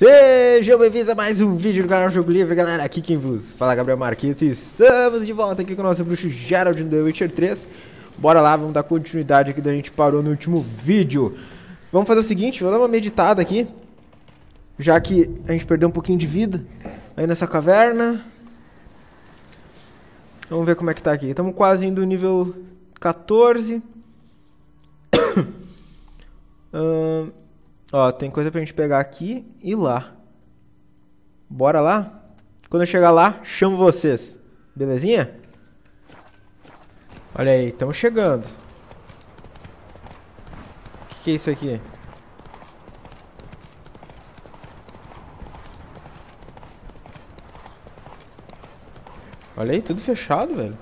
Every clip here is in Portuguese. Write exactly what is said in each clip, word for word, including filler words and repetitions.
Sejam bem-vindos a mais um vídeo do canal Jogo Livre, galera. Aqui quem vos fala é Gabriel Marquito e estamos de volta aqui com o nosso bruxo Geralt no The Witcher três. Bora lá, vamos dar continuidade aqui da gente parou no último vídeo. Vamos fazer o seguinte, vou dar uma meditada aqui, já que a gente perdeu um pouquinho de vida aí nessa caverna. Vamos ver como é que tá aqui. Estamos quase indo no nível quatorze. hum... Ó, tem coisa pra gente pegar aqui e lá. Bora lá? Quando eu chegar lá, chamo vocês. Belezinha? Olha aí, estamos chegando. O que, que é isso aqui? Olha aí, tudo fechado, velho.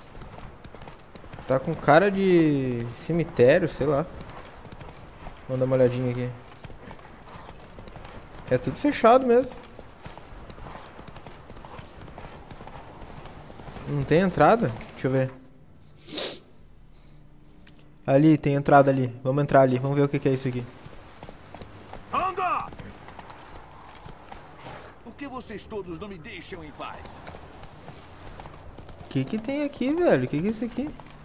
Tá com cara de cemitério, sei lá. Vamos dar uma olhadinha aqui. É tudo fechado mesmo. Não tem entrada? Deixa eu ver. Ali, tem entrada ali. Vamos entrar ali. Vamos ver o que, que é isso aqui. Anda! Por que vocês todos não me deixam em paz? O que que tem aqui, velho? O que que é isso aqui?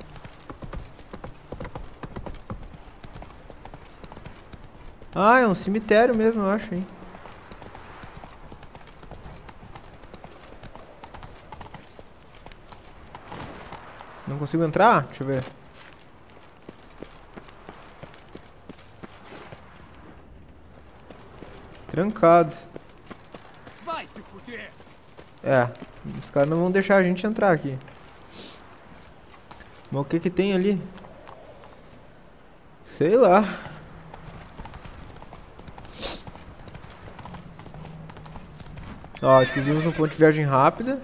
Ah, é um cemitério mesmo, eu acho, hein? Não consigo entrar? Deixa eu ver. Trancado. Vai se fuder! É, os caras não vão deixar a gente entrar aqui. Mas o que que tem ali? Sei lá. Ó, descobrimos um ponto de viagem rápida.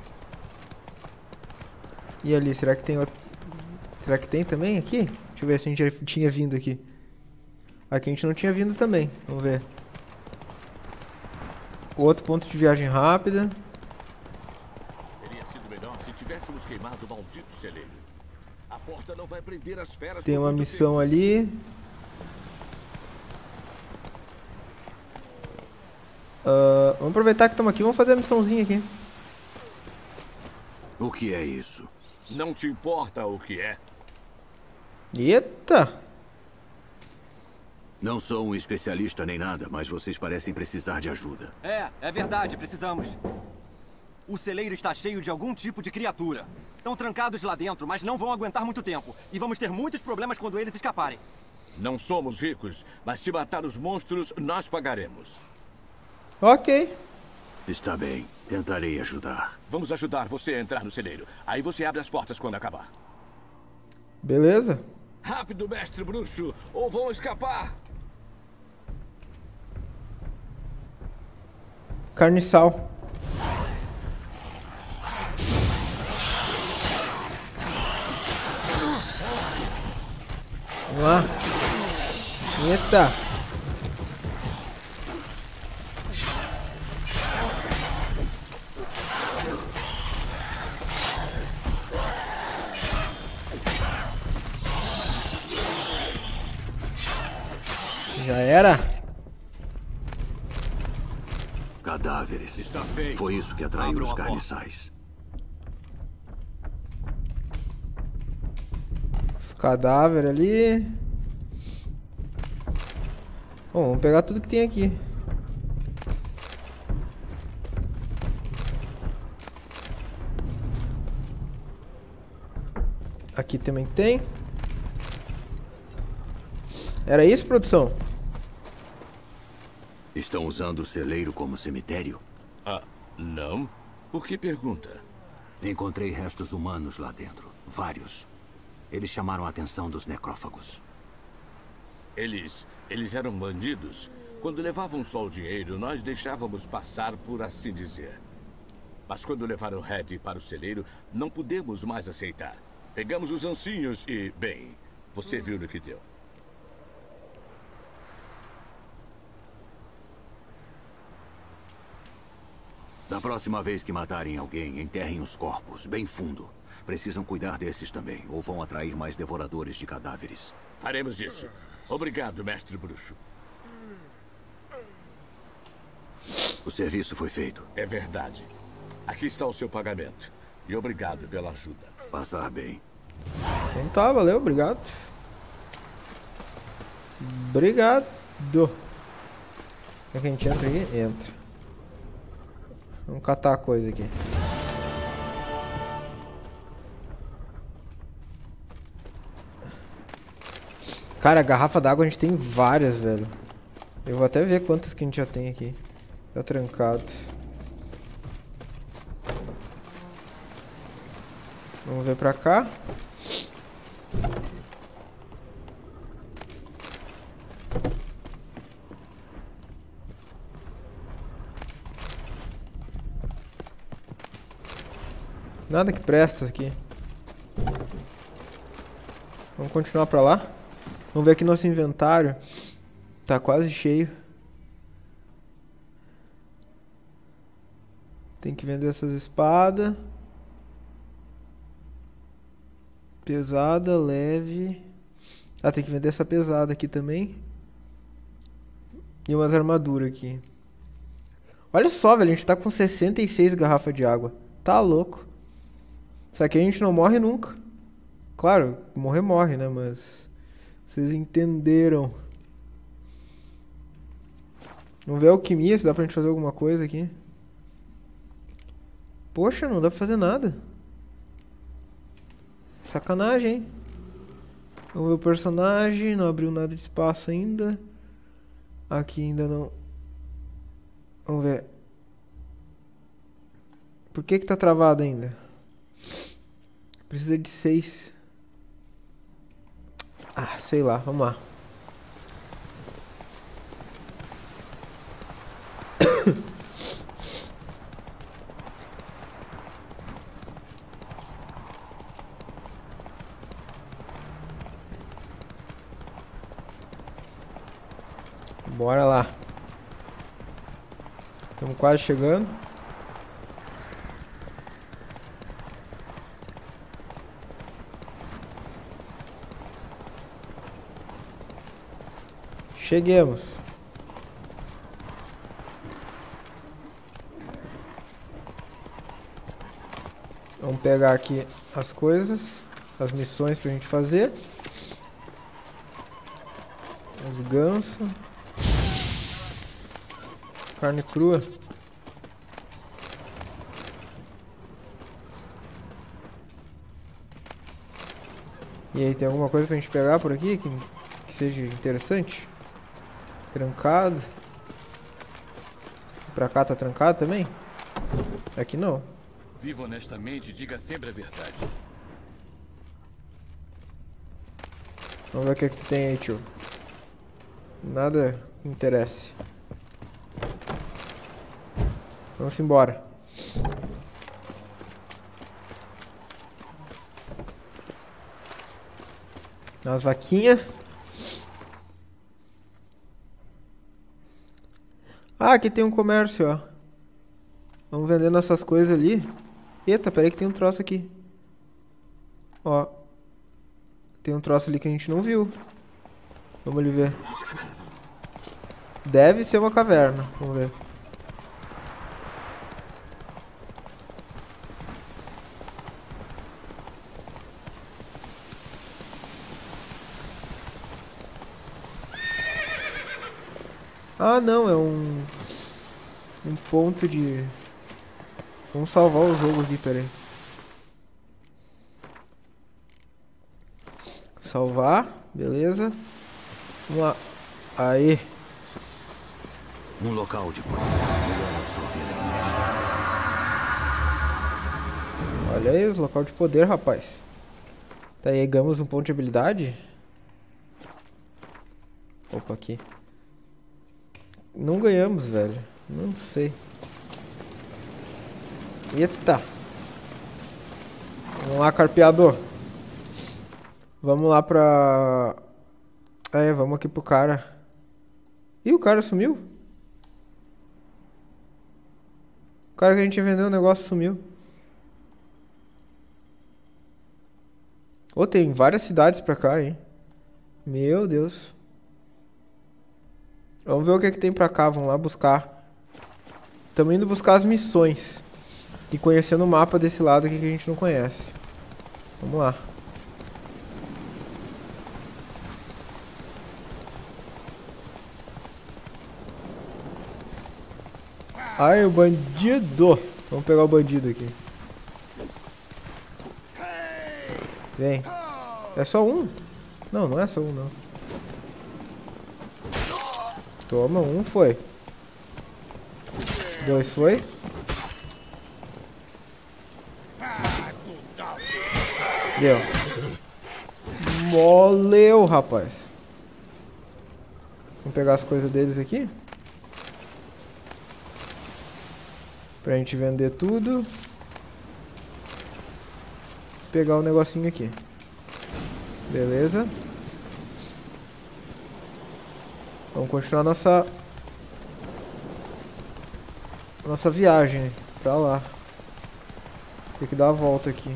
E ali, será que tem outro... Será que tem também aqui? Deixa eu ver se a gente já tinha vindo aqui. Aqui a gente não tinha vindo também. Vamos ver. Outro ponto de viagem rápida. Teria sido melhor se tivéssemos queimado o maldito celeiro. A porta não vai prender as feras. Tem uma missão ali. Uh, vamos aproveitar que estamos aqui, vamos fazer a missãozinha aqui. O que é isso? Não te importa o que é? Eita! Não sou um especialista nem nada, mas vocês parecem precisar de ajuda. É, é verdade, precisamos. O celeiro está cheio de algum tipo de criatura. Estão trancados lá dentro, mas não vão aguentar muito tempo. E vamos ter muitos problemas quando eles escaparem. Não somos ricos, mas se matar os monstros, nós pagaremos. Ok. Está bem, tentarei ajudar. Vamos ajudar você a entrar no celeiro. Aí você abre as portas quando acabar. Beleza. Rápido, mestre bruxo, ou vão escapar. Carniçal. Vamos lá. Eita. Já era. Cadáveres. Está feio. Foi isso que atraiu Abram os a porta. carniçais. Os cadáveres ali. Bom, vamos pegar tudo que tem aqui. Aqui também tem. Era isso, produção? Estão usando o celeiro como cemitério? Ah, não? Por que pergunta? Encontrei restos humanos lá dentro. Vários. Eles chamaram a atenção dos necrófagos. Eles... eles eram bandidos. Quando levavam só o dinheiro, nós deixávamos passar, por assim dizer. Mas quando levaram Red para o celeiro, não pudemos mais aceitar. Pegamos os ancinhos e, bem, você viu no que deu. Da próxima vez que matarem alguém, enterrem os corpos bem fundo. Precisam cuidar desses também, ou vão atrair mais devoradores de cadáveres. Faremos isso. Obrigado, mestre bruxo. O serviço foi feito. É verdade. Aqui está o seu pagamento. E obrigado pela ajuda. Passar bem. Então tá, valeu, obrigado. Obrigado. Será que a gente entra aqui? Entra. Vamos catar a coisa aqui. Cara, a garrafa d'água a gente tem várias, velho. Eu vou até ver quantas que a gente já tem aqui. Tá trancado. Vamos ver pra cá. Nada que presta aqui. Vamos continuar pra lá. Vamos ver aqui nosso inventário. Tá quase cheio. Tem que vender essas espadas. Pesada, leve. Ah, tem que vender essa pesada aqui também. E umas armaduras aqui. Olha só, velho. A gente tá com sessenta e seis garrafas de água. Tá louco. Isso aqui a gente não morre nunca. Claro, morrer morre, né? Mas... vocês entenderam. Vamos ver a alquimia, se dá pra gente fazer alguma coisa aqui. Poxa, não dá pra fazer nada. Sacanagem, hein? Vamos ver o personagem. Não abriu nada de espaço ainda. Aqui ainda não. Vamos ver. Por que que tá travado ainda? Precisa de seis. Ah, sei lá, vamos lá. Bora lá. Estamos quase chegando. Cheguemos. Vamos pegar aqui as coisas, as missões pra gente fazer. Os gansos. Carne crua. E aí, tem alguma coisa pra gente pegar por aqui que, que seja interessante? Trancado. Pra cá tá trancado também? Aqui não. Viva honestamente e diga sempre a verdade. Vamos ver o que é que tu tem aí, tio. Nada que interesse. Vamos embora. As vaquinhas. Ah, aqui tem um comércio, ó. Vamos vendendo essas coisas ali. Eita, peraí que tem um troço aqui. Ó. Tem um troço ali que a gente não viu. Vamos ali ver. Deve ser uma caverna. Vamos ver. Ah, não, é um... um ponto de... Vamos salvar o jogo aqui, peraí. Salvar, beleza. Vamos lá. Aí. Um local de poder. Olha aí, os local de poder, rapaz. Tá aí, ganhamos um ponto de habilidade. Opa, aqui. Não ganhamos, velho. Não sei. Eita. Vamos lá, carpeador. Vamos lá pra... É, vamos aqui pro cara. Ih, o cara sumiu. O cara que a gente vendeu o negócio sumiu. Ô, tem várias cidades pra cá, hein. Meu Deus. Vamos ver o que é que tem pra cá. Vamos lá buscar. Estamos indo buscar as missões. E conhecendo o mapa desse lado aqui que a gente não conhece. Vamos lá. Ai, o bandido. Vamos pegar o bandido aqui. Vem. É só um? Não, não é só um, não. Toma, um foi. Dois foi. Deu. Moleu, rapaz. Vamos pegar as coisas deles aqui. Pra gente vender tudo. Pegar o negocinho aqui. Beleza. Vamos continuar nossa Nossa viagem pra lá. Tem que dar a volta aqui.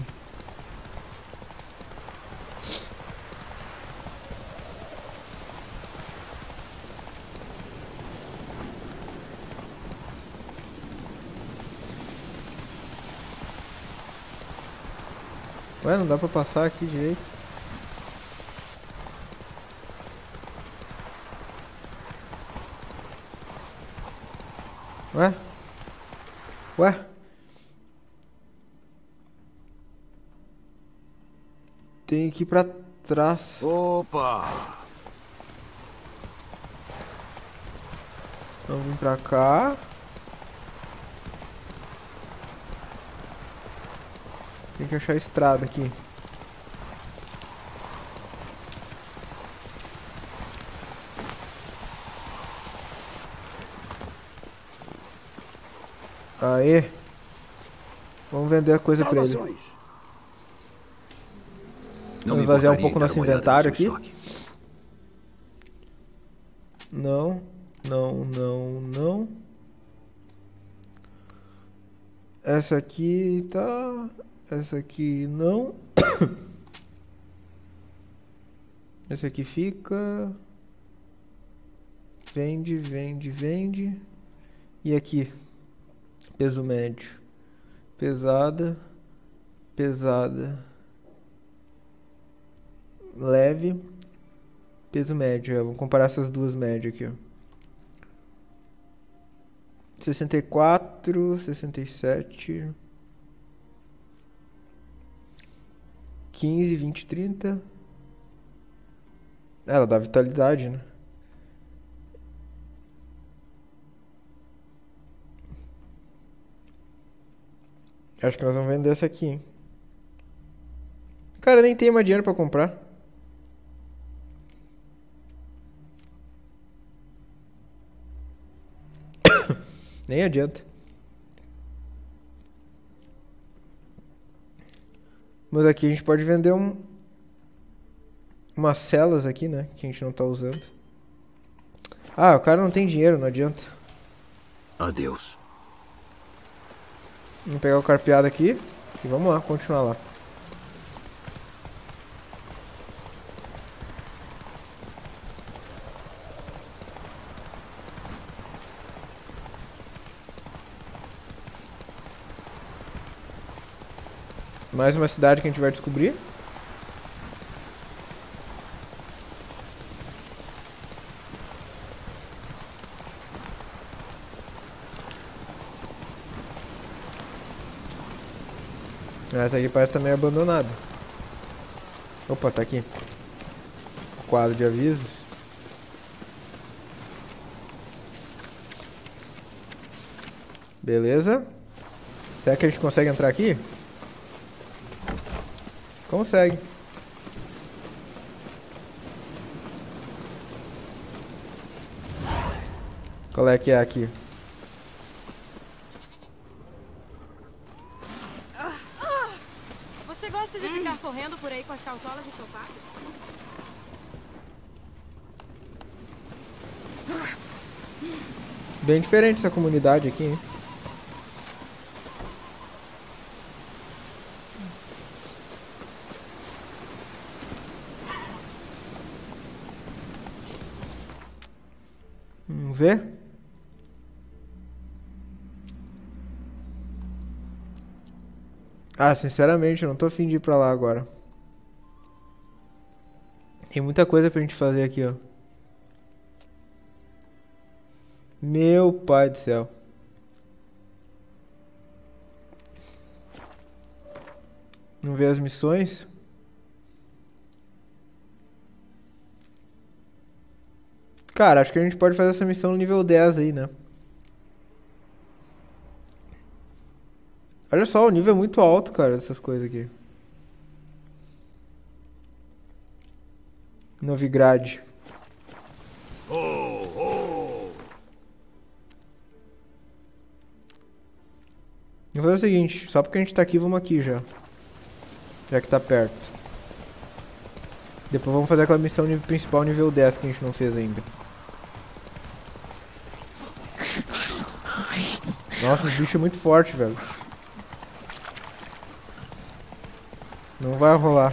Ué, não dá pra passar aqui direito. Ué? Ué? Tem que ir pra trás. Opa! Vamos vir pra cá. Tem que achar a estrada aqui. Aê. Vamos vender a coisa pra ele. Vamos esvaziar um pouco nosso inventário aqui. Não, não, não, não. Essa aqui tá... Essa aqui não. Esse aqui fica. Vende, vende, vende. E aqui? Peso médio. Pesada. Pesada. Leve. Peso médio. Vamos comparar essas duas médias aqui, ó. sessenta e quatro, sessenta e sete... quinze, vinte, trinta. Ela dá vitalidade, né? Acho que nós vamos vender essa aqui, hein? Cara, nem tem mais dinheiro pra comprar. Nem adianta. Mas aqui a gente pode vender um... umas celas aqui, né? Que a gente não tá usando. Ah, o cara não tem dinheiro, não adianta. Adeus. Vamos pegar o carpeado aqui. E vamos lá, continuar lá. Mais uma cidade que a gente vai descobrir. Essa aqui parece também abandonada. Opa, tá aqui. Quadro de avisos. Beleza. Será que a gente consegue entrar aqui? Consegue. Qual é que é aqui? Você gosta de ficar correndo por aí com as calçolas ensopadas? Bem diferente essa comunidade aqui, hein? Vamos ver? Ah, sinceramente, eu não tô afim de ir pra lá agora. Tem muita coisa pra gente fazer aqui, ó. Meu pai do céu. Vamos ver as missões. Cara, acho que a gente pode fazer essa missão no nível dez aí, né? Olha só, o nível é muito alto, cara, dessas coisas aqui. Novigrad. Oh, oh. Vou fazer o seguinte, só porque a gente tá aqui, vamos aqui já. Já que tá perto. Depois vamos fazer aquela missão nível principal, nível dez, que a gente não fez ainda. Nossa, esse bicho é muito forte, velho. Não vai rolar.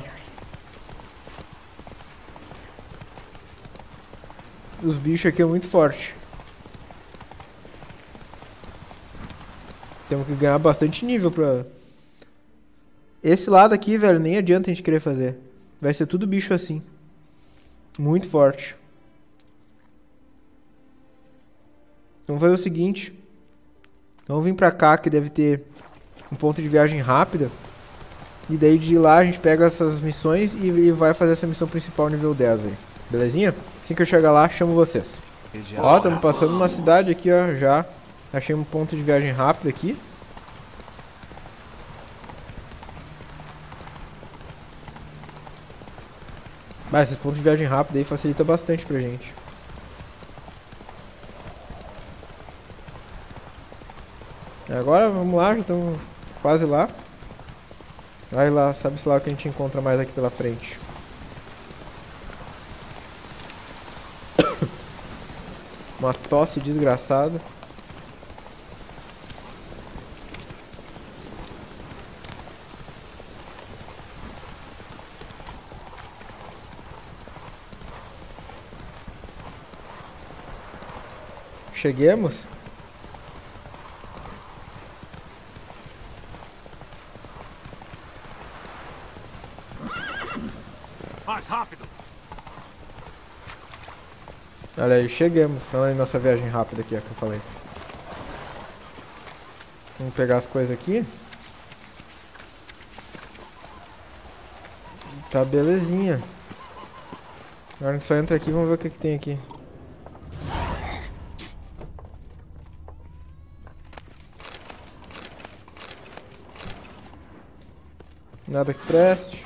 Os bichos aqui é muito forte. Temos que ganhar bastante nível pra... Esse lado aqui, velho, nem adianta a gente querer fazer. Vai ser tudo bicho assim. Muito forte. Vamos fazer o seguinte. Vamos vir pra cá, que deve ter um ponto de viagem rápida. E daí de lá a gente pega essas missões e, e vai fazer essa missão principal nível dez aí. Belezinha? Assim que eu chegar lá, chamo vocês. Ó, estamos passando numa cidade aqui, ó, já. Achei um ponto de viagem rápido aqui. Mas esses pontos de viagem rápida aí facilita bastante pra gente. Agora vamos lá, já estamos quase lá. Vai lá, sabe-se lá o que a gente encontra mais aqui pela frente. Uma tosse desgraçada. Cheguemos. Mais rápido. Olha aí, chegamos. Olha aí nossa viagem rápida aqui, é que eu falei. Vamos pegar as coisas aqui. Tá belezinha. Agora que só entra aqui, vamos ver o que, que tem aqui. Nada que preste.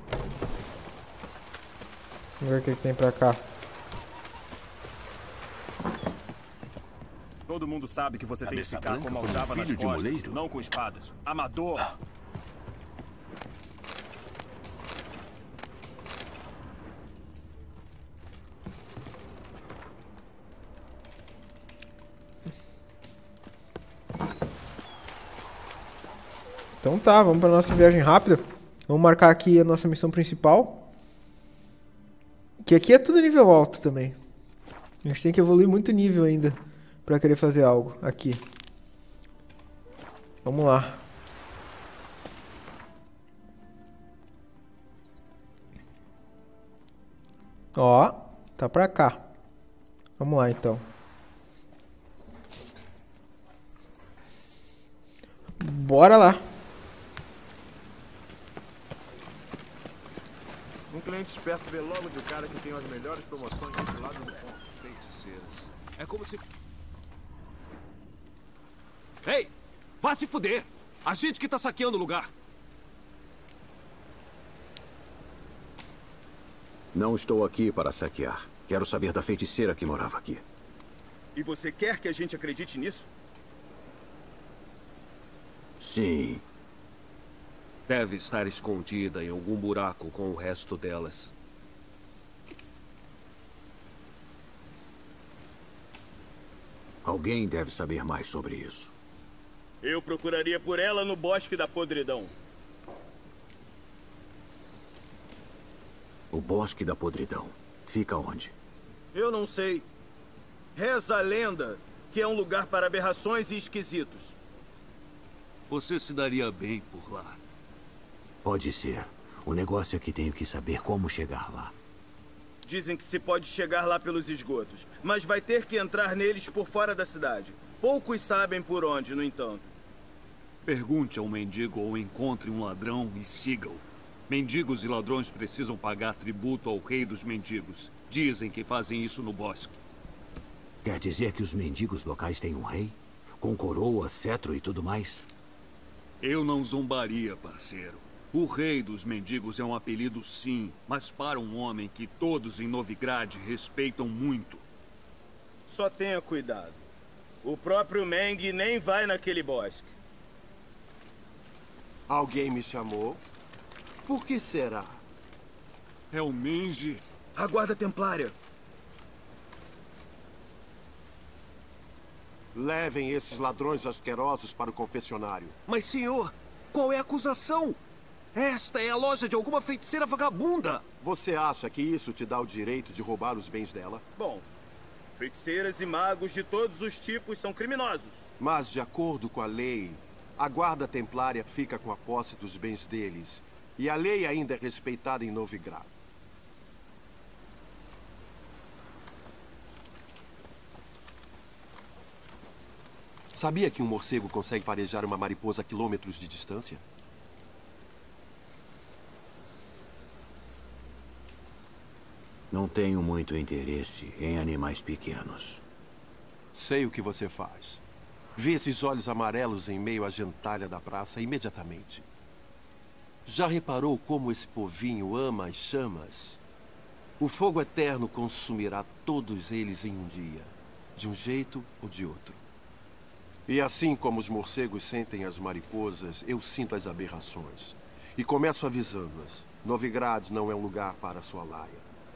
Vamos ver o que, que tem pra cá. Todo mundo sabe que você tem que Cabeça ficar branca com como Aldava nas filho de costas, moleiro? não com espadas. Amador! Então tá, vamos pra nossa viagem rápida. Vamos marcar aqui a nossa missão principal. Que aqui é tudo nível alto também. A gente tem que evoluir muito nível ainda pra querer fazer algo aqui. Vamos lá. Ó, tá pra cá. Vamos lá então. Bora lá. Um cliente esperto vê logo de cara que tem as melhores promoções desse lado do ponto. Feiticeiras. É como se... Ei! Vá se fuder! A gente que tá saqueando o lugar. Não estou aqui para saquear. Quero saber da feiticeira que morava aqui. E você quer que a gente acredite nisso? Sim. Deve estar escondida em algum buraco com o resto delas. Alguém deve saber mais sobre isso. Eu procuraria por ela no Bosque da Podridão. O Bosque da Podridão. Fica onde? Eu não sei. Reza a lenda que é um lugar para aberrações e esquisitos. Você se daria bem por lá. Pode ser. O negócio é que tenho que saber como chegar lá. Dizem que se pode chegar lá pelos esgotos, mas vai ter que entrar neles por fora da cidade. Poucos sabem por onde, no entanto. Pergunte a um mendigo ou encontre um ladrão e siga-o. Mendigos e ladrões precisam pagar tributo ao rei dos mendigos. Dizem que fazem isso no bosque. Quer dizer que os mendigos locais têm um rei? Com coroa, cetro e tudo mais? Eu não zombaria, parceiro. O rei dos mendigos é um apelido, sim, mas para um homem que todos em Novigrad respeitam muito. Só tenha cuidado. O próprio Meng nem vai naquele bosque. Alguém me chamou? Por que será? É o Menge. A guarda templária. Levem esses ladrões asquerosos para o confessionário. Mas, senhor, qual é a acusação? Esta é a loja de alguma feiticeira vagabunda. Você acha que isso te dá o direito de roubar os bens dela? Bom, feiticeiras e magos de todos os tipos são criminosos. Mas, de acordo com a lei, a guarda templária fica com a posse dos bens deles. E a lei ainda é respeitada em Novigrad. Sabia que um morcego consegue farejar uma mariposa a quilômetros de distância? Não tenho muito interesse em animais pequenos. Sei o que você faz. Vi esses olhos amarelos em meio à gentalha da praça imediatamente. Já reparou como esse povinho ama as chamas? O fogo eterno consumirá todos eles em um dia, de um jeito ou de outro. E assim como os morcegos sentem as mariposas, eu sinto as aberrações. E começo avisando-as. Novigrad não é um lugar para a sua laia.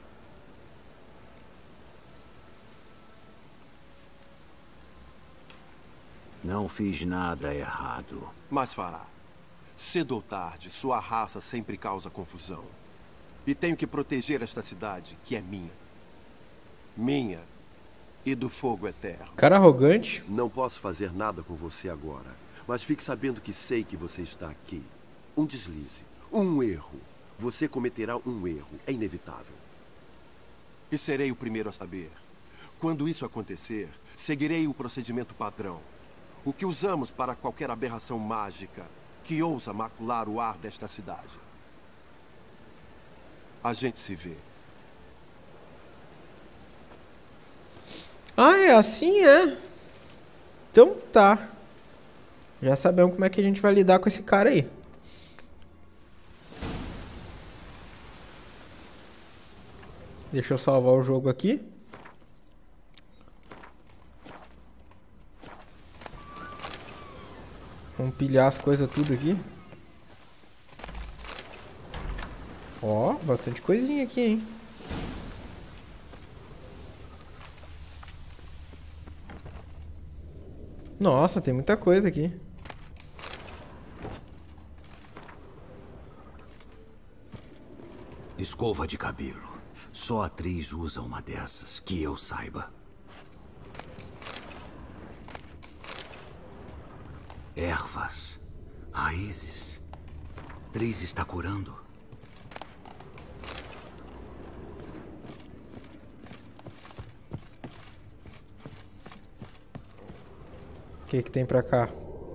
Não fiz nada errado. Mas fará. Cedo ou tarde, sua raça sempre causa confusão. E tenho que proteger esta cidade, que é minha. Minha e do fogo eterno. Cara arrogante. Não posso fazer nada com você agora, mas fique sabendo que sei que você está aqui. Um deslize, um erro. Você cometerá um erro, é inevitável. E serei o primeiro a saber. Quando isso acontecer, seguirei o procedimento padrão. O que usamos para qualquer aberração mágica que ousa macular o ar desta cidade. A gente se vê. Ah, é assim, é? Então tá. Já sabemos como é que a gente vai lidar com esse cara aí. Deixa eu salvar o jogo aqui. Vamos pilhar as coisas tudo aqui. Ó, bastante coisinha aqui, hein? Nossa, tem muita coisa aqui. Escova de cabelo. Só a atriz usa uma dessas, que eu saiba. Ervas, raízes. Tris está curando. O que que tem pra cá?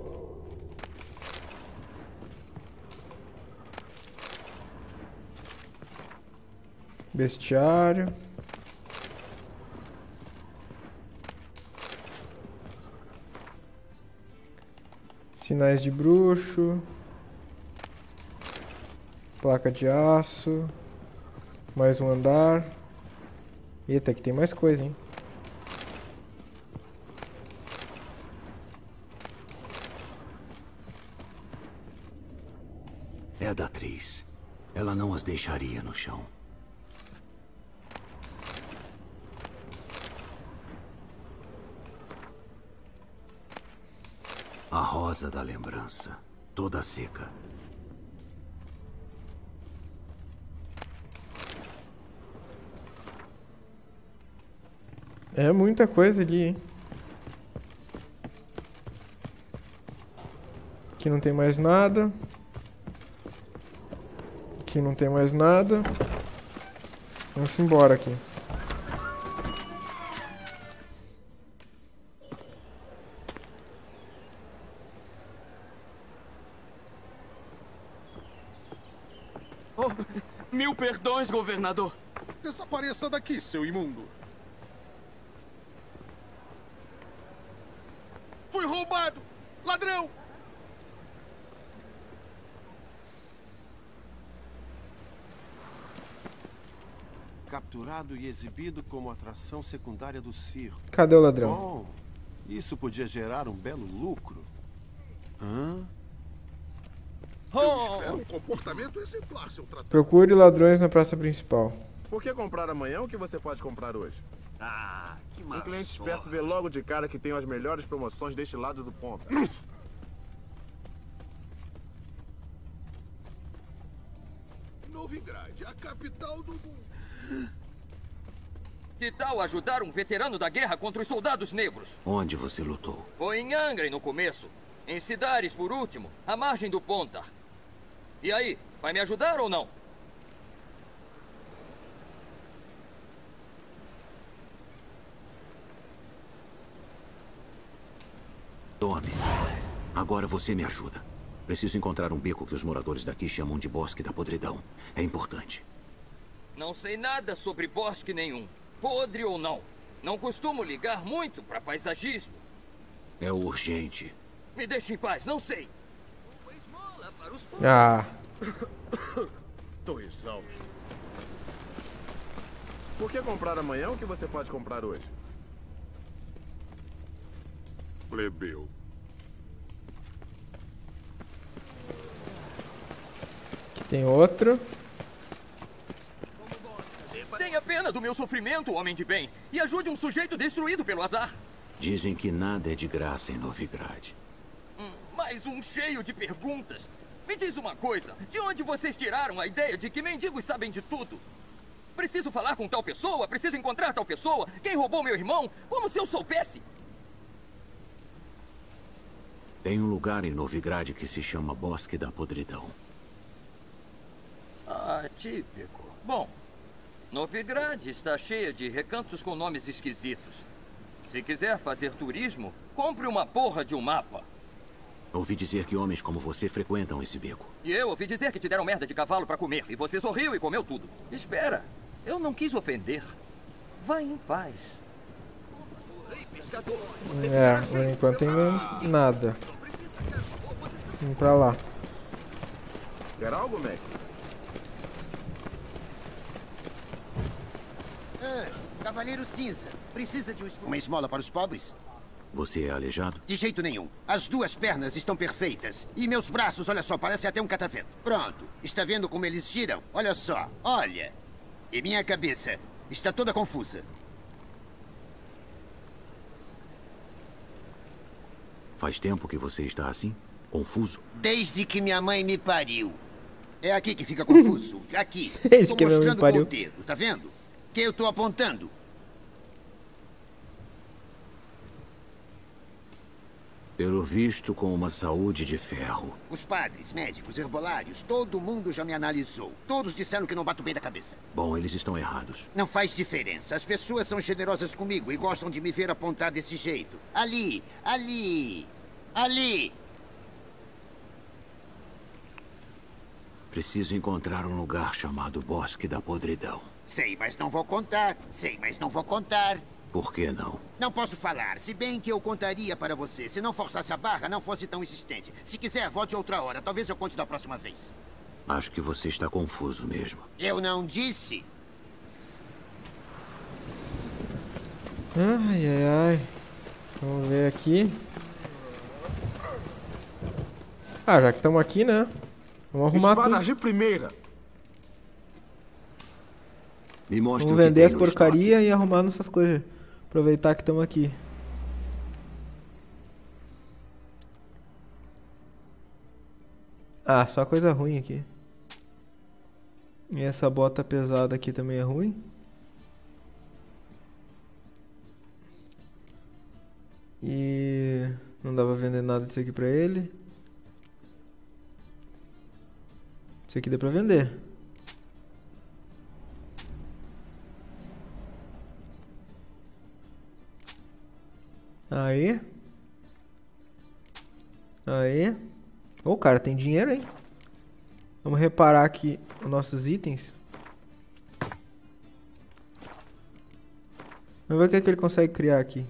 Bestiário. Sinais de bruxo. Placa de aço. Mais um andar. Eita, aqui tem mais coisa, hein? É da atriz. Ela não as deixaria no chão. A rosa da lembrança, toda seca. É muita coisa ali, hein? Aqui não tem mais nada. Aqui não tem mais nada. Vamos embora aqui. Oh, mil perdões, governador. Desapareça daqui, seu imundo. Fui roubado! Ladrão! Capturado e exibido como atração secundária do circo. Cadê o ladrão? Bom, isso podia gerar um belo lucro. Hã? Eu espero um comportamento exemplar, seu tratado. Procure ladrões na praça principal. Por que comprar amanhã o que você pode comprar hoje? Ah, que Um maravilha. cliente esperto vê logo de cara que tem as melhores promoções deste lado do ponto. Novigrad, a capital do mundo. Que tal ajudar um veterano da guerra contra os soldados negros? Onde você lutou? Foi em Angren no começo. Em Cidares, por último, à margem do Pontar. E aí, vai me ajudar ou não? Tome. Agora você me ajuda. Preciso encontrar um beco que os moradores daqui chamam de Bosque da Podridão. É importante. Não sei nada sobre bosque nenhum. Podre ou não. Não costumo ligar muito para paisagismo. É urgente. Me deixe em paz, não sei. Ah. Tô exausto. Por que comprar amanhã o que você pode comprar hoje? Plebeu. Aqui tem outro. Tenha pena do meu sofrimento, homem de bem, e ajude um sujeito destruído pelo azar. Dizem que nada é de graça em Novigrad. Hum, mais um cheio de perguntas. Me diz uma coisa, de onde vocês tiraram a ideia de que mendigos sabem de tudo? Preciso falar com tal pessoa? Preciso encontrar tal pessoa? Quem roubou meu irmão? Como se eu soubesse? Tem um lugar em Novigrad que se chama Bosque da Podridão. Ah, típico. Bom, Novigrad está cheia de recantos com nomes esquisitos. Se quiser fazer turismo, compre uma porra de um mapa. Ouvi dizer que homens como você frequentam esse beco. E eu ouvi dizer que te deram merda de cavalo pra comer, e você sorriu e comeu tudo. Espera, eu não quis ofender. Vai em paz. É, por enquanto tem nada. Vamos pra lá. Quer algo, mestre? Ah, Cavaleiro Cinza. Precisa de um esmo- uma esmola para os pobres? Você é aleijado? De jeito nenhum. As duas pernas estão perfeitas. E meus braços, olha só, parece até um catavento. Pronto. Está vendo como eles giram? Olha só. Olha. E minha cabeça está toda confusa. Faz tempo que você está assim? Confuso? Desde que minha mãe me pariu. É aqui que fica confuso. Aqui. Desde Tô que minha mãe me mostrando com pariu. o dedo, tá vendo? Que eu tô apontando. Pelo visto, com uma saúde de ferro. Os padres, médicos, herbolários, todo mundo já me analisou. Todos disseram que não bato bem da cabeça. Bom, eles estão errados. Não faz diferença. As pessoas são generosas comigo e gostam de me ver apontar desse jeito. Ali, ali, ali. Preciso encontrar um lugar chamado Bosque da Podridão. Sei, mas não vou contar. Sei, mas não vou contar. Por que não? Não posso falar, se bem que eu contaria para você. Se não forçasse a barra, não fosse tão insistente. Se quiser, volte outra hora. Talvez eu conte da próxima vez. Acho que você está confuso mesmo. Eu não disse. Ai, ai, ai. Vamos ver aqui. Ah, já que estamos aqui, né? Vamos arrumar Espada tudo. de primeira. Me mostre Vamos o que vender tem as no porcaria e arrumar nossas coisas. Aproveitar que estamos aqui. Ah, só coisa ruim aqui. E essa bota pesada aqui também é ruim. E não dá pra vender nada disso aqui pra ele. Isso aqui dá pra vender. Aí. Aí. Ô, cara, tem dinheiro, hein? Vamos reparar aqui os nossos itens. Vamos ver o que, é que ele consegue criar aqui.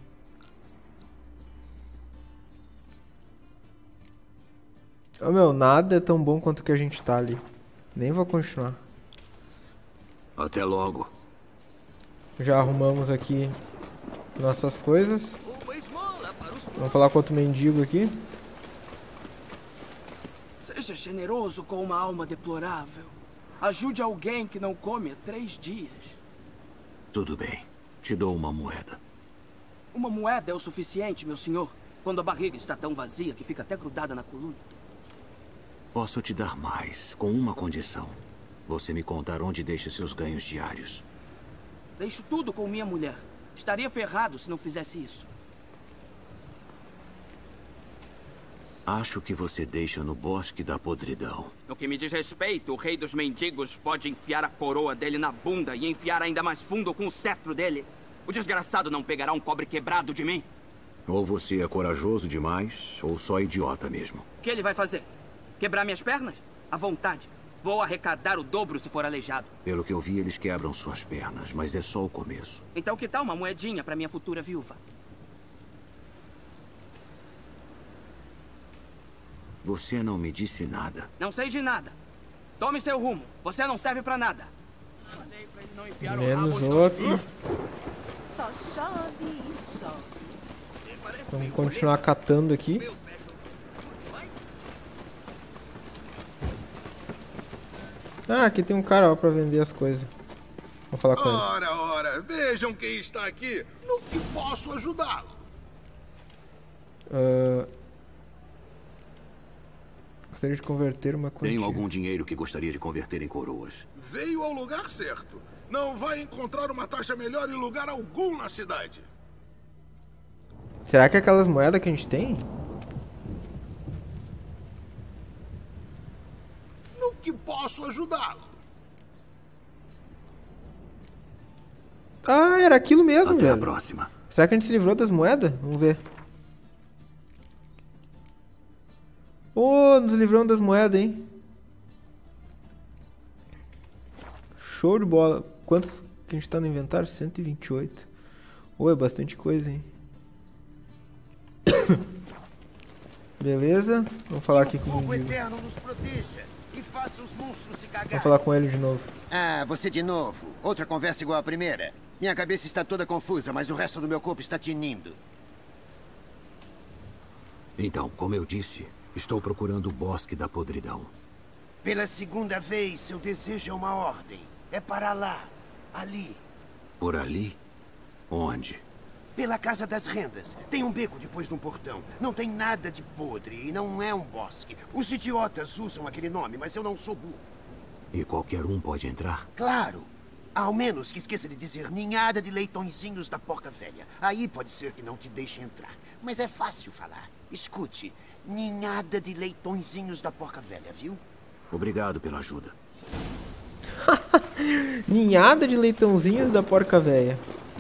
Ô, meu, nada é tão bom quanto o que a gente tá ali. Nem vou continuar. Até logo. Já arrumamos aqui nossas coisas. Vamos falar com outro mendigo aqui. Seja generoso com uma alma deplorável. Ajude alguém que não come há três dias. Tudo bem. Te dou uma moeda. Uma moeda é o suficiente, meu senhor. Quando a barriga está tão vazia que fica até grudada na coluna. Posso te dar mais, com uma condição. Você me contar onde deixa seus ganhos diários. Deixo tudo com minha mulher. Estaria ferrado se não fizesse isso. Acho que você deixa no Bosque da Podridão. No que me diz respeito, o rei dos mendigos pode enfiar a coroa dele na bunda e enfiar ainda mais fundo com o cetro dele. O desgraçado não pegará um cobre quebrado de mim. Ou você é corajoso demais, ou só idiota mesmo. O que ele vai fazer? Quebrar minhas pernas? À vontade. Vou arrecadar o dobro se for aleijado. Pelo que eu vi, eles quebram suas pernas, mas é só o começo. Então que tal uma moedinha para minha futura viúva? Você não me disse nada. Não sei de nada. Tome seu rumo. Você não serve pra nada. Falei pra ele não enfiar o rabo Menos onde outro. não Só chove e chove. Vamos continuar catando aqui. Ah, aqui tem um cara, ó, pra vender as coisas. Vamos falar com ele. Ora, ora, vejam quem está aqui. No que posso ajudá-lo? Uh... Gostaria de converter uma quantia. Tenho algum dinheiro que gostaria de converter em coroas. Veio ao lugar certo. Não vai encontrar uma taxa melhor em lugar algum na cidade. Será que é aquelas moedas que a gente tem? No que posso ajudá-lo? Ah, era aquilo mesmo, Até velho. a próxima. Será que a gente se livrou das moedas? Vamos ver. Ô, oh, nos livramos das moedas, hein? Show de bola. Quantos que a gente tá no inventário? cento e vinte e oito. Ô, oh, é bastante coisa, hein? Beleza. Vamos falar aqui com o mendigo. Vamos falar com ele de novo. Ah, você de novo. Outra conversa igual à primeira. Minha cabeça está toda confusa, mas o resto do meu corpo está tinindo. Então, como eu disse, estou procurando o Bosque da Podridão. Pela segunda vez, seu desejo é uma ordem. É para lá. Ali. Por ali? Onde? Pela Casa das Rendas. Tem um beco depois de um portão. Não tem nada de podre e não é um bosque. Os idiotas usam aquele nome, mas eu não sou burro. E qualquer um pode entrar? Claro. Ao menos que esqueça de dizer ninhada de leitõezinhos da porca velha. Aí pode ser que não te deixe entrar. Mas é fácil falar. Escute. Ninhada de leitõezinhos da porca velha, viu? Obrigado pela ajuda. Ninhada de leitãozinhos da porca véia.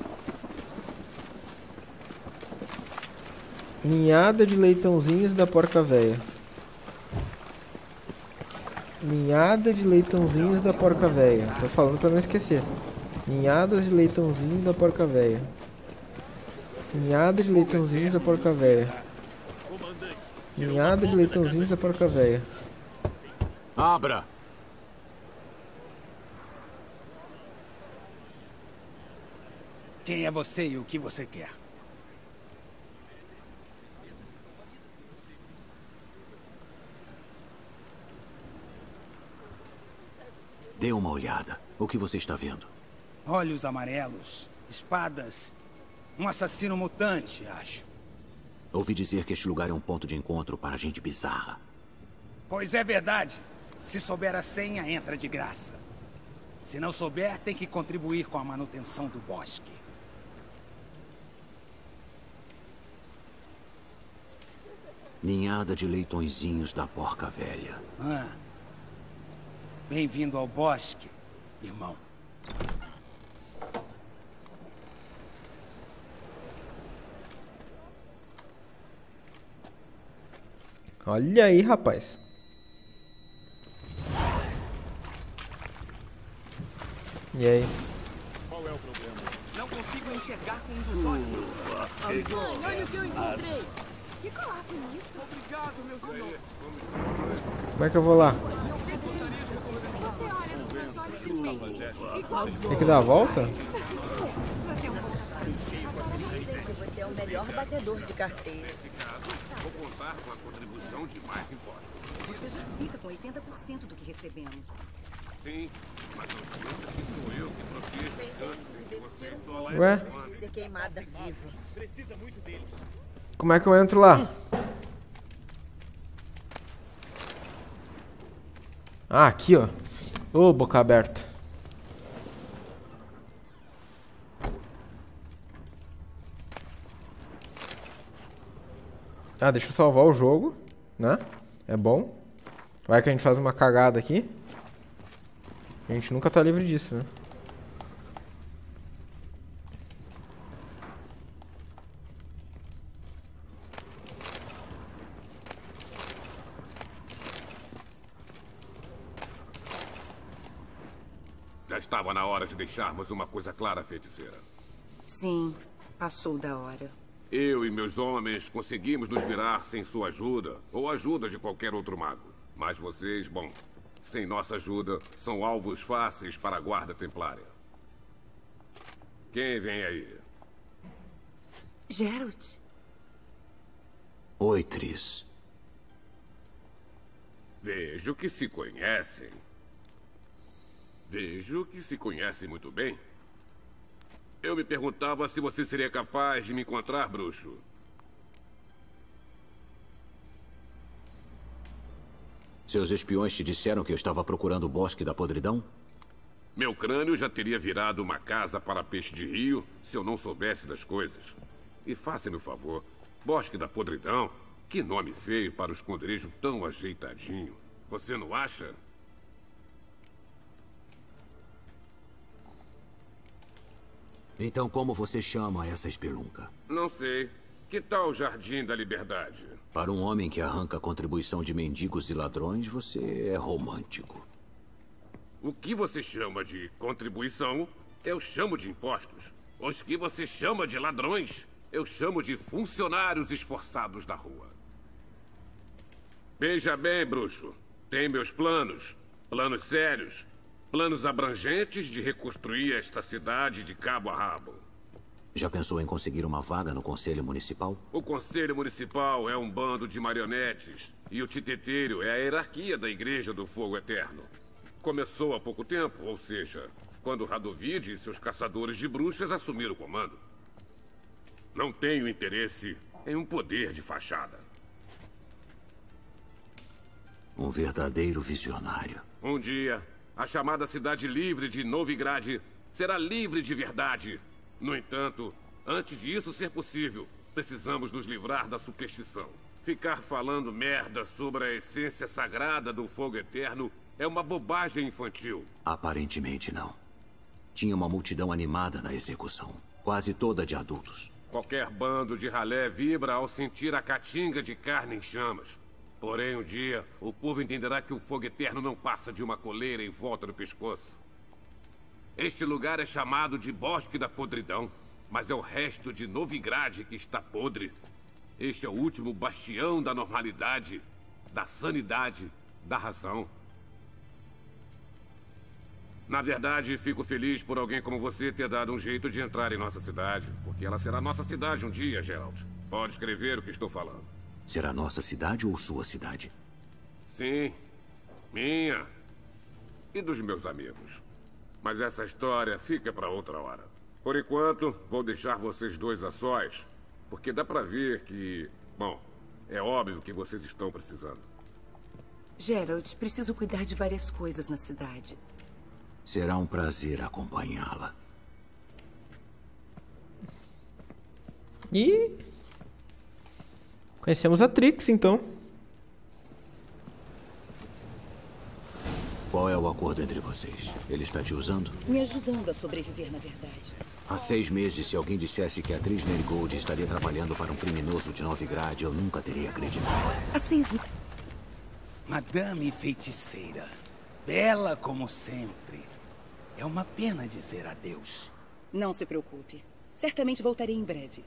Ninhada de leitãozinhos da porca véia. Ninhada de leitãozinhos da porca véia. Tô falando pra não esquecer. Ninhadas de leitãozinhos da porca véia. Ninhada de leitãozinhos da porca véia. Ninhada de leitãozinhos da porca véia. Abra! Quem é você e o que você quer? Dê uma olhada. O que você está vendo? Olhos amarelos, espadas, um assassino mutante, acho. Ouvi dizer que este lugar é um ponto de encontro para gente bizarra. Pois é verdade. Se souber a senha, entra de graça. Se não souber, tem que contribuir com a manutenção do bosque. Ninhada de leitõezinhos da porca velha. Ah. Bem-vindo ao bosque, irmão. Olha aí, rapaz. E aí? Qual é o problema? Não consigo enxergar com um dos olhos. Mãe, olha o que eu encontrei. Fica lá com isso. Obrigado, meu senhor. Como é que eu vou lá? Tem que dar a volta? Você é o melhor batedor de carteira. Vou contar com a contribuição de mais impostos. Você já fica com oitenta por cento do que recebemos. Sim, mas não sou eu que protejo os cantos em que vocês só levam. Ué? Ser queimada viva. Precisa muito deles. Como é que eu entro lá? Ah, aqui, ó. Ô, boca aberta. Ah, deixa eu salvar o jogo, né? É bom. Vai que a gente faz uma cagada aqui. A gente nunca tá livre disso, né? Já estava na hora de deixarmos uma coisa clara, feiticeira. Sim, passou da hora. Eu e meus homens conseguimos nos virar sem sua ajuda, ou a ajuda de qualquer outro mago. Mas vocês, bom, sem nossa ajuda, são alvos fáceis para a guarda templária. Quem vem aí? Geralt. Oi, Triss. Vejo que se conhecem. Vejo que se conhecem muito bem. Eu me perguntava se você seria capaz de me encontrar, bruxo. Seus espiões te disseram que eu estava procurando o Bosque da Podridão? Meu crânio já teria virado uma casa para peixe de rio se eu não soubesse das coisas. E faça-me o favor, Bosque da Podridão, que nome feio para um esconderijo tão ajeitadinho. Você não acha? Então como você chama essa espelunca? Não sei. Que tal o Jardim da Liberdade? Para um homem que arranca a contribuição de mendigos e ladrões, você é romântico. O que você chama de contribuição, eu chamo de impostos. Os que você chama de ladrões, eu chamo de funcionários esforçados da rua. Veja bem, bruxo. Tem meus planos. Planos sérios. Planos abrangentes de reconstruir esta cidade de cabo a rabo. Já pensou em conseguir uma vaga no Conselho Municipal? O Conselho Municipal é um bando de marionetes. E o Titeteiro é a hierarquia da Igreja do Fogo Eterno. Começou há pouco tempo, ou seja, quando Radovid e seus caçadores de bruxas assumiram o comando. Não tenho interesse em um poder de fachada. Um verdadeiro visionário. Um dia, a chamada cidade livre de Novigrad será livre de verdade. No entanto, antes de isso ser possível, precisamos nos livrar da superstição. Ficar falando merda sobre a essência sagrada do fogo eterno é uma bobagem infantil. Aparentemente não. Tinha uma multidão animada na execução, quase toda de adultos. Qualquer bando de ralé vibra ao sentir a caatinga de carne em chamas. Porém, um dia, o povo entenderá que o fogo eterno não passa de uma coleira em volta do pescoço. Este lugar é chamado de Bosque da Podridão, mas é o resto de Novigrad que está podre. Este é o último bastião da normalidade, da sanidade, da razão. Na verdade, fico feliz por alguém como você ter dado um jeito de entrar em nossa cidade, porque ela será nossa cidade um dia, Geralt. Pode escrever o que estou falando. Será nossa cidade ou sua cidade? Sim, minha e dos meus amigos. Mas essa história fica para outra hora. Por enquanto, vou deixar vocês dois a sós, porque dá para ver que, bom, é óbvio que vocês estão precisando. Geralt, preciso cuidar de várias coisas na cidade. Será um prazer acompanhá-la. E conhecemos a Trix, então. Qual é o acordo entre vocês? Ele está te usando? Me ajudando a sobreviver, na verdade. Há seis meses, se alguém dissesse que a atriz Marigold estaria trabalhando para um criminoso de Novigrad, eu nunca teria acreditado. Há seis... Madame Feiticeira. Bela como sempre. É uma pena dizer adeus. Não se preocupe. Certamente voltarei em breve.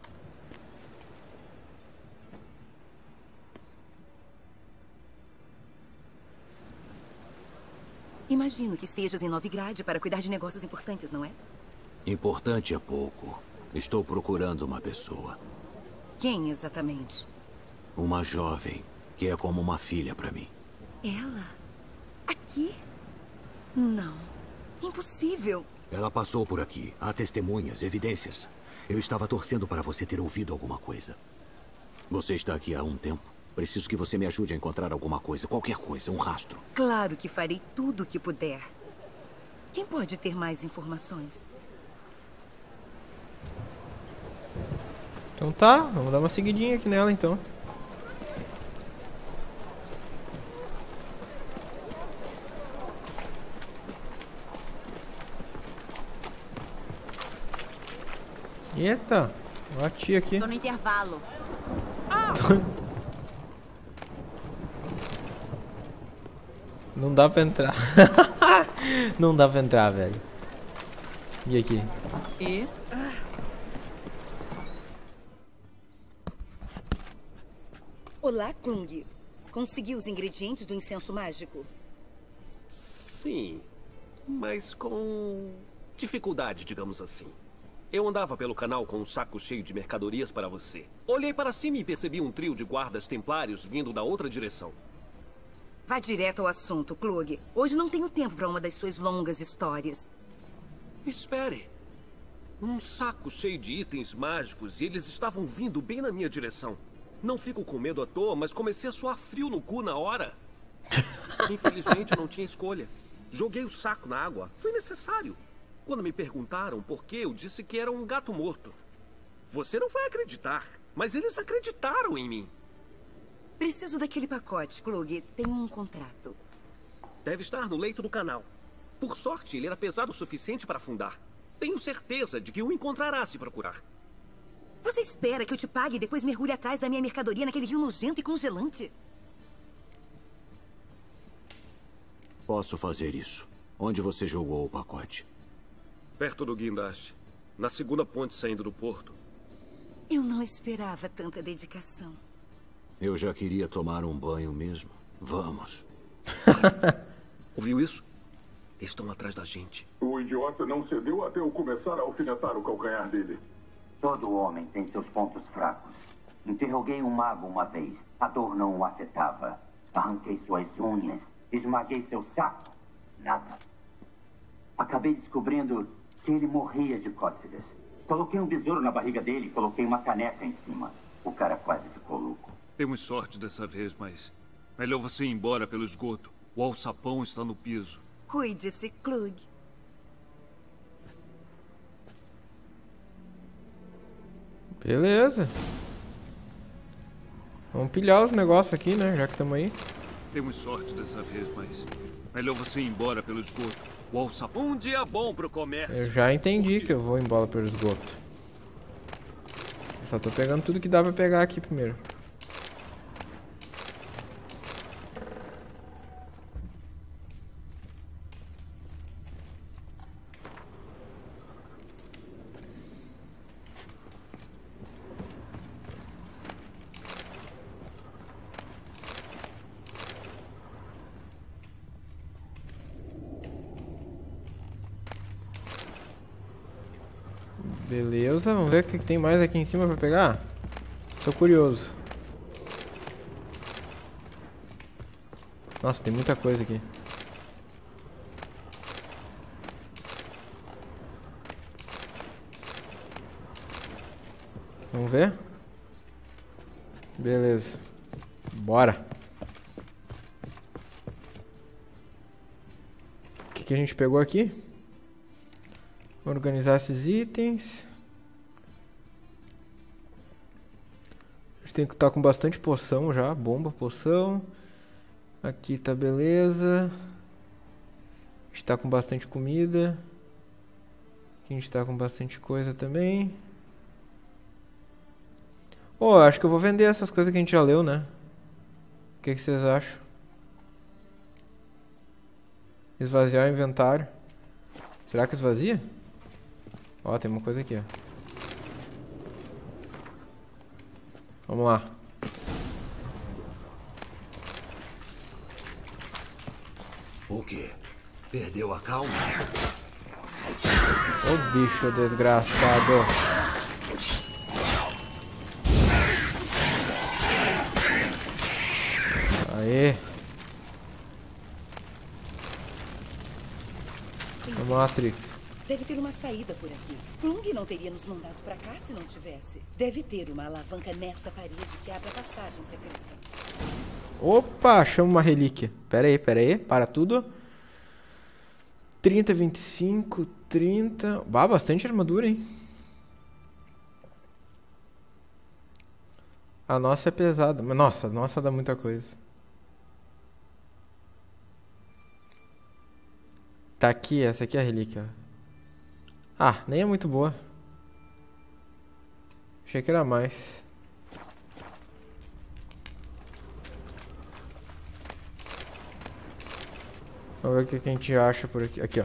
Imagino que estejas em Novigrad para cuidar de negócios importantes, não é? Importante é pouco. Estou procurando uma pessoa. Quem exatamente? Uma jovem, que é como uma filha para mim. Ela? Aqui? Não. Impossível. Ela passou por aqui. Há testemunhas, evidências. Eu estava torcendo para você ter ouvido alguma coisa. Você está aqui há um tempo. Preciso que você me ajude a encontrar alguma coisa, qualquer coisa, um rastro. Claro que farei tudo o que puder. Quem pode ter mais informações? Então tá, vamos dar uma seguidinha aqui nela então. Eita, olha a tia aqui. Tô no intervalo. Não dá pra entrar. Não dá pra entrar, velho. E aqui? E? Olá, Klung. Consegui os ingredientes do incenso mágico? Sim, mas com dificuldade, digamos assim. Eu andava pelo canal com um saco cheio de mercadorias para você. Olhei para cima e percebi um trio de guardas templários vindo da outra direção. Vá direto ao assunto, Klug. Hoje não tenho tempo para uma das suas longas histórias. Espere. Um saco cheio de itens mágicos e eles estavam vindo bem na minha direção. Não fico com medo à toa, mas comecei a suar frio no cu na hora. Infelizmente, eu não tinha escolha. Joguei o saco na água. Foi necessário. Quando me perguntaram por que, eu disse que era um gato morto. Você não vai acreditar, mas eles acreditaram em mim. Preciso daquele pacote, Klug. Tenho um contrato. Deve estar no leito do canal. Por sorte, ele era pesado o suficiente para afundar. Tenho certeza de que o encontrará se procurar. Você espera que eu te pague e depois mergulhe atrás da minha mercadoria naquele rio nojento e congelante? Posso fazer isso. Onde você jogou o pacote? Perto do guindaste. Na segunda ponte saindo do porto. Eu não esperava tanta dedicação. Eu já queria tomar um banho mesmo. Vamos. Ouviu isso? Estão atrás da gente. O idiota não cedeu até eu começar a alfinetar o calcanhar dele. Todo homem tem seus pontos fracos. Interroguei um mago uma vez. A dor não o afetava. Arranquei suas unhas. Esmaguei seu saco. Nada. Acabei descobrindo que ele morria de cócegas. Coloquei um besouro na barriga dele e coloquei uma caneca em cima. O cara quase ficou louco. Temos sorte dessa vez, mas melhor você ir embora pelo esgoto. O alçapão está no piso. Cuide-se, Klug. Beleza. Vamos pilhar os negócios aqui, né? Já que estamos aí. Temos sorte dessa vez, mas melhor você ir embora pelo esgoto. O alçapão. Um dia bom pro comércio. Eu já entendi que eu vou embora pelo esgoto. Só tô pegando tudo que dá pra pegar aqui primeiro. Beleza, vamos ver o que tem mais aqui em cima pra pegar. Tô curioso. Nossa, tem muita coisa aqui. Vamos ver? Beleza. Bora. O que que a gente pegou aqui? Organizar esses itens. A gente tem que estar com bastante poção já. Bomba, poção. Aqui tá beleza. A gente tá com bastante comida. Aqui a gente tá com bastante coisa também. Oh, acho que eu vou vender essas coisas que a gente já leu, né? O que, que vocês acham? Esvaziar o inventário. Será que esvazia? Ó, tem uma coisa aqui, ó. Vamos lá. O quê? Perdeu a calma? Ô bicho desgraçado. Aê. Vamos lá, Trix. Deve ter uma saída por aqui. Klung não teria nos mandado pra cá se não tivesse. Deve ter uma alavanca nesta parede que abre a passagem secreta. Opa, achamos uma relíquia. Pera aí, pera aí. Para tudo. trinta, vinte e cinco, trinta... Bah, bastante armadura, hein? A nossa é pesada. Mas, nossa, a nossa dá muita coisa. Tá aqui, essa aqui é a relíquia. Ah, nem é muito boa. Achei que era mais. Vamos ver o que a gente acha por aqui. Aqui, ó.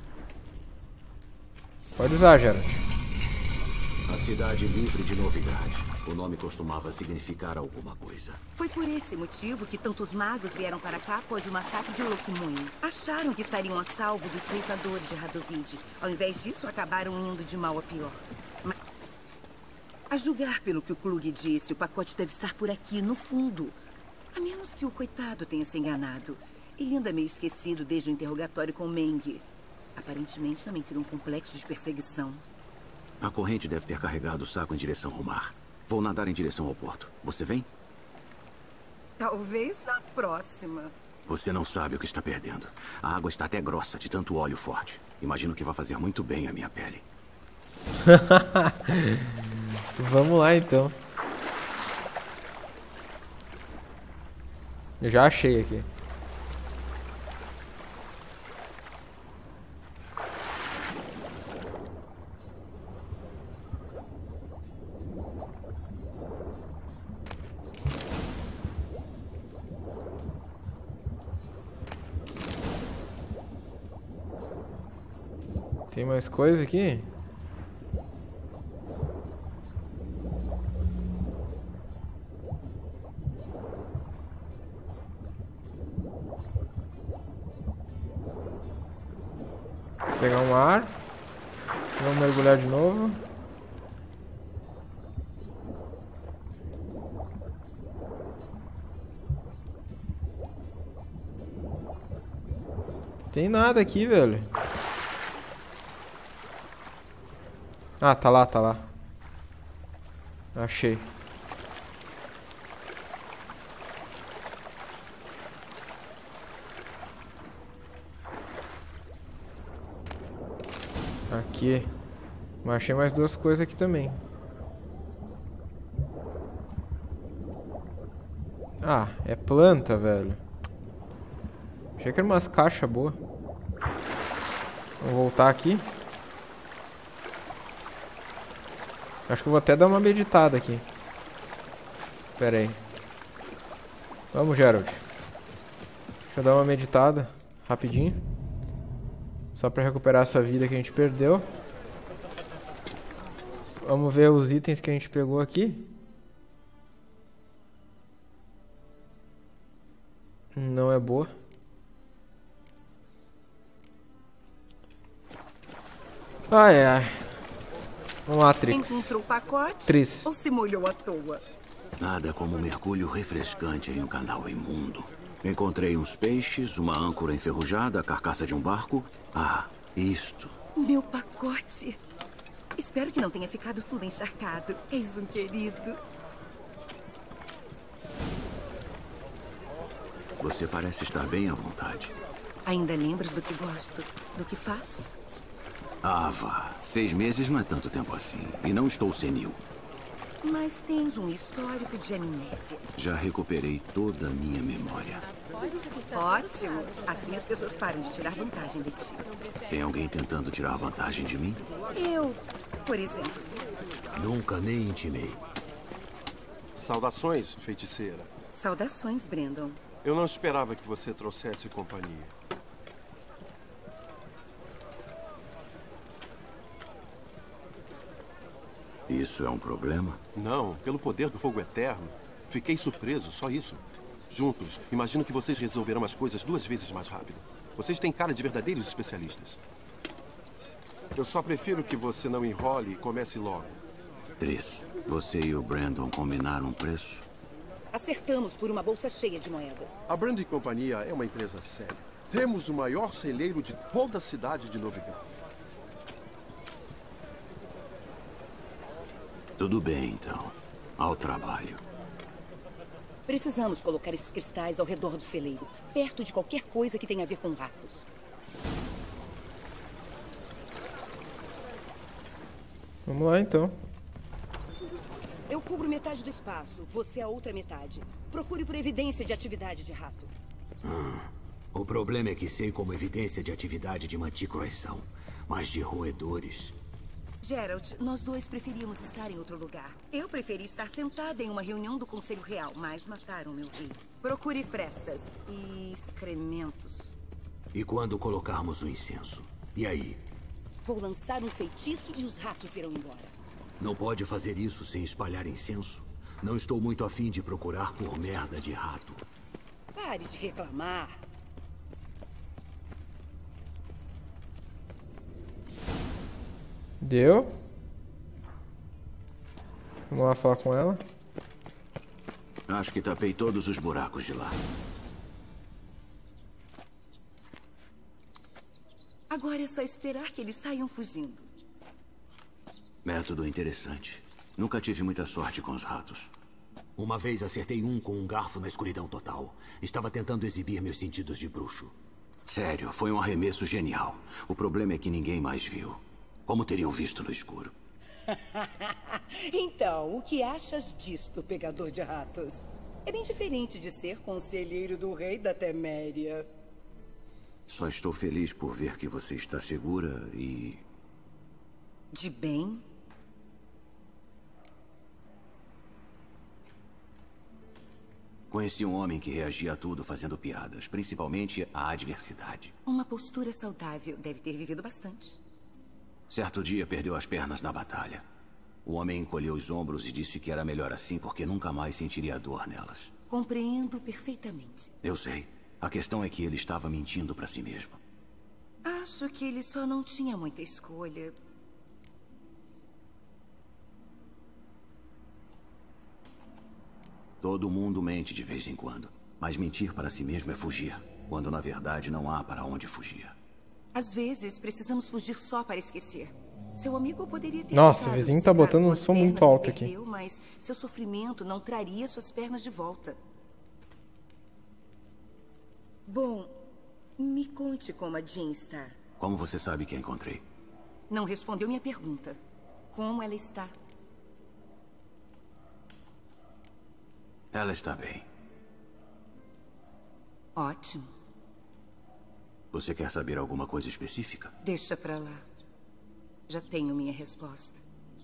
Pode usar, Geralt. A cidade livre de Novigrad. O nome costumava significar alguma coisa. Foi por esse motivo que tantos magos vieram para cá após o massacre de Lokmuin. Acharam que estariam a salvo dos ceifadores de Radovid. Ao invés disso, acabaram indo de mal a pior. Mas, a julgar pelo que o Klug disse, o pacote deve estar por aqui, no fundo. A menos que o coitado tenha se enganado. Ele anda meio esquecido desde o interrogatório com Meng. Aparentemente também criou um complexo de perseguição. A corrente deve ter carregado o saco em direção ao mar. Vou nadar em direção ao porto. Você vem? Talvez na próxima. Você não sabe o que está perdendo. A água está até grossa de tanto óleo forte. Imagino que vai fazer muito bem à minha pele. Vamos lá, então. Eu já achei aqui. Tem mais coisa aqui? Vou pegar um ar. Vamos mergulhar de novo. Tem nada aqui, velho. Ah, tá lá, tá lá. Achei. Aqui. Mas achei mais duas coisas aqui também. Ah, é planta, velho. Achei que era umas caixas boas. Vamos voltar aqui. Acho que eu vou até dar uma meditada aqui. Pera aí. Vamos, Geralt. Deixa eu dar uma meditada. Rapidinho. Só pra recuperar essa vida que a gente perdeu. Vamos ver os itens que a gente pegou aqui. Não é boa. Ai, ai. Vamos lá, Trix. Encontrou o pacote? Tris. Ou se molhou à toa? Nada como um mergulho refrescante em um canal imundo. Encontrei uns peixes, uma âncora enferrujada, a carcaça de um barco. Ah, isto. Meu pacote. Espero que não tenha ficado tudo encharcado. És um querido. Você parece estar bem à vontade. Ainda lembras do que gosto? Do que faço? Ah, vá. Seis meses não é tanto tempo assim. E não estou senil. Mas tens um histórico de amnésia. Já recuperei toda a minha memória. Ótimo. Assim as pessoas param de tirar vantagem de ti. Tem alguém tentando tirar vantagem de mim? Eu, por exemplo. Nunca nem intimei. Saudações, feiticeira. Saudações, Brandon. Eu não esperava que você trouxesse companhia. Isso é um problema? Não, pelo poder do fogo eterno. Fiquei surpreso, só isso. Juntos, imagino que vocês resolverão as coisas duas vezes mais rápido. Vocês têm cara de verdadeiros especialistas. Eu só prefiro que você não enrole e comece logo. Tris, você e o Brandon combinaram um preço? Acertamos por uma bolsa cheia de moedas. A Brandon e Companhia é uma empresa séria. Temos o maior celeiro de toda a cidade de Novigrad. Tudo bem, então. Ao trabalho. Precisamos colocar esses cristais ao redor do celeiro, perto de qualquer coisa que tenha a ver com ratos. Vamos lá, então. Eu cubro metade do espaço, você a outra metade. Procure por evidência de atividade de rato. Hum. O problema é que sei como evidência de atividade de mantícoras são, mas de roedores... Geralt, nós dois preferíamos estar em outro lugar. Eu preferi estar sentada em uma reunião do Conselho Real, mas mataram meu rei. Procure frestas e excrementos. E quando colocarmos o incenso? E aí? Vou lançar um feitiço e os ratos irão embora. Não pode fazer isso sem espalhar incenso? Não estou muito afim de procurar por merda de rato. Pare de reclamar. Deu. Vamos lá falar com ela. Acho que tapei todos os buracos de lá. Agora é só esperar que eles saiam fugindo. Método interessante. Nunca tive muita sorte com os ratos. Uma vez acertei um com um garfo na escuridão total. Estava tentando exibir meus sentidos de bruxo. Sério, foi um arremesso genial. O problema é que ninguém mais viu. Como teriam visto no escuro? Então, o que achas disto, pegador de ratos? É bem diferente de ser conselheiro do rei da Teméria. Só estou feliz por ver que você está segura e... De bem? Conheci um homem que reagia a tudo fazendo piadas, principalmente à adversidade. Uma postura saudável. Deve ter vivido bastante. Certo dia perdeu as pernas na batalha. O homem encolheu os ombros e disse que era melhor assim porque nunca mais sentiria dor nelas. Compreendo perfeitamente. Eu sei. A questão é que ele estava mentindo para si mesmo. Acho que ele só não tinha muita escolha. Todo mundo mente de vez em quando. Mas mentir para si mesmo é fugir, quando na verdade não há para onde fugir. Às vezes, precisamos fugir só para esquecer. Seu amigo poderia ter... Nossa, o vizinho tá botando um som muito alto aqui. Perdeu, mas seu sofrimento não traria suas pernas de volta. Bom, me conte como a Jean está. Como você sabe que a encontrei? Não respondeu minha pergunta. Como ela está? Ela está bem. Ótimo. Você quer saber alguma coisa específica? Deixa pra lá. Já tenho minha resposta.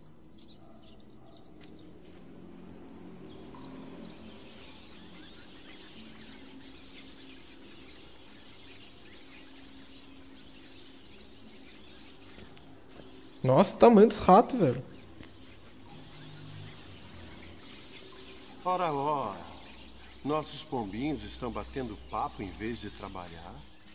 Nossa, o tamanho dos ratos, velho. Ora, ora. Nossos pombinhos estão batendo papo em vez de trabalhar.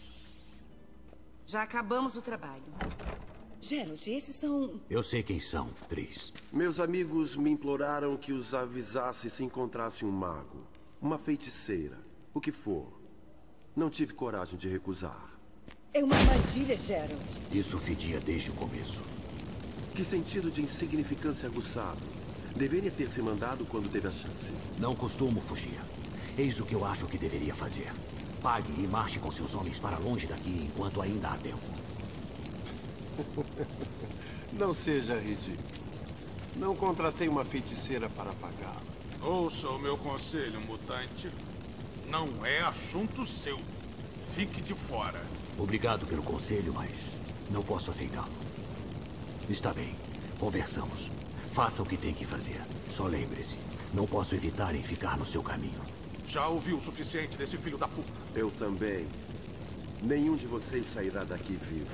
Já acabamos o trabalho. Geralt, esses são... Eu sei quem são, Tris. Meus amigos me imploraram que os avisasse se encontrasse um mago, uma feiticeira, o que for. Não tive coragem de recusar. É uma armadilha, Geralt. Isso fedia desde o começo. Que sentido de insignificância aguçado. Deveria ter se mandado quando teve a chance. Não costumo fugir. Eis o que eu acho que deveria fazer. Pague e marche com seus homens para longe daqui enquanto ainda há tempo. Não seja ridículo. Não contratei uma feiticeira para pagá-la. Ouça o meu conselho, mutante. Não é assunto seu. Fique de fora. Obrigado pelo conselho, mas não posso aceitá-lo. Está bem. Conversamos. Faça o que tem que fazer. Só lembre-se, não posso evitar em ficar no seu caminho. Já ouvi o suficiente desse filho da puta. Eu também. Nenhum de vocês sairá daqui vivo.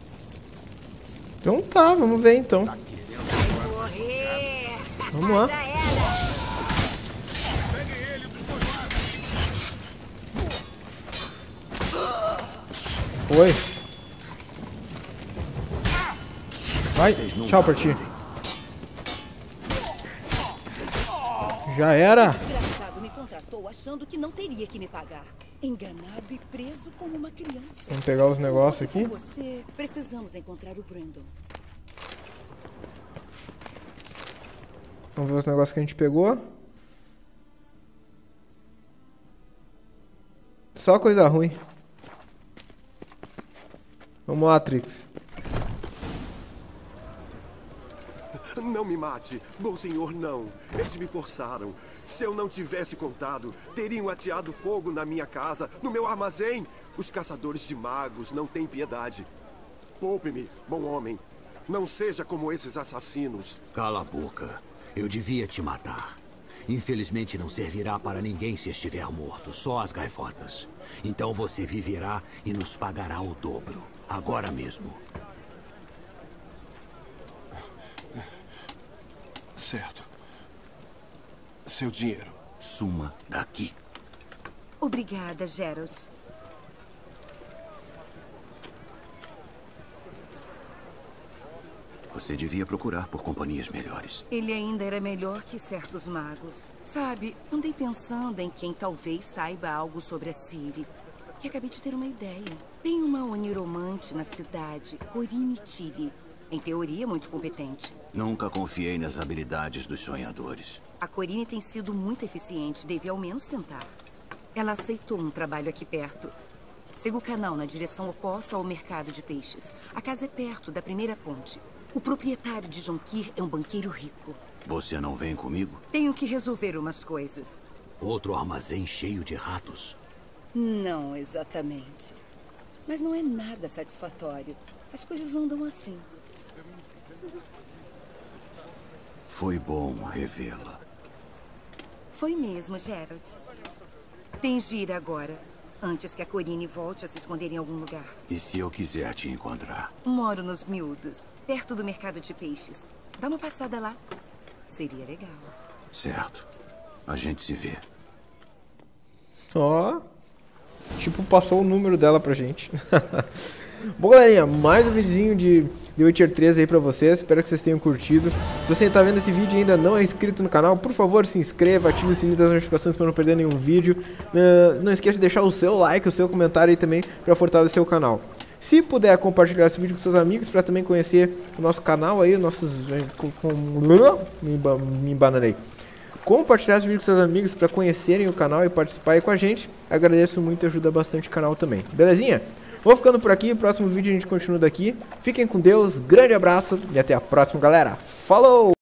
Então tá, vamos ver então. Tá Morrer. Vamos lá. Já era. Pegue ele dos dois lados. Oi. Vai, tchau pra ti. Já era. O desgraçado me contratou achando que não teria que me pagar. Enganado e preso como uma criança. Vamos pegar os negócios aqui. Com você, precisamos encontrar o Brandon. Vamos ver os negócios que a gente pegou. Só coisa ruim. Vamos lá, Trix. Não me mate. Bom senhor, não. Eles me forçaram. Se eu não tivesse contado, teriam ateado fogo na minha casa, no meu armazém. Os caçadores de magos não têm piedade. Poupe-me, bom homem. Não seja como esses assassinos. Cala a boca. Eu devia te matar. Infelizmente não servirá para ninguém se estiver morto, só as gaivotas. Então você viverá e nos pagará o dobro. Agora mesmo. Certo. Seu dinheiro. Suma daqui. Obrigada, Geralt. Você devia procurar por companhias melhores. Ele ainda era melhor que certos magos. Sabe, andei pensando em quem talvez saiba algo sobre a Ciri. E acabei de ter uma ideia. Tem uma oniromante na cidade, Corinne Tilly. Em teoria, muito competente. Nunca confiei nas habilidades dos sonhadores. A Corinne tem sido muito eficiente, deve ao menos tentar. Ela aceitou um trabalho aqui perto. Siga o canal na direção oposta ao mercado de peixes. A casa é perto da primeira ponte. O proprietário de Jonkir é um banqueiro rico. Você não vem comigo? Tenho que resolver umas coisas. Outro armazém cheio de ratos? Não exatamente. Mas não é nada satisfatório. As coisas andam assim. Foi bom revê-la. Foi mesmo, Geralt. Tens de ir agora, antes que a Corinne volte a se esconder em algum lugar. E se eu quiser te encontrar? Moro nos Miúdos, perto do mercado de peixes. Dá uma passada lá. Seria legal. Certo. A gente se vê. Ó. Tipo, passou o número dela pra gente. Bom, galerinha, mais um videozinho de The Witcher três aí pra vocês. Espero que vocês tenham curtido. Se você está vendo esse vídeo e ainda não é inscrito no canal, por favor, se inscreva, ative o sininho das notificações para não perder nenhum vídeo. Uh, não esqueça de deixar o seu like, o seu comentário aí também para fortalecer o canal. Se puder compartilhar esse vídeo com seus amigos para também conhecer o nosso canal aí, nossos... Com, com, me embananei. Compartilhar esse vídeo com seus amigos para conhecerem o canal e participar aí com a gente. Agradeço muito e ajuda bastante o canal também. Belezinha? Vou ficando por aqui, próximo vídeo a gente continua daqui. Fiquem com Deus, grande abraço e até a próxima, galera. Falou!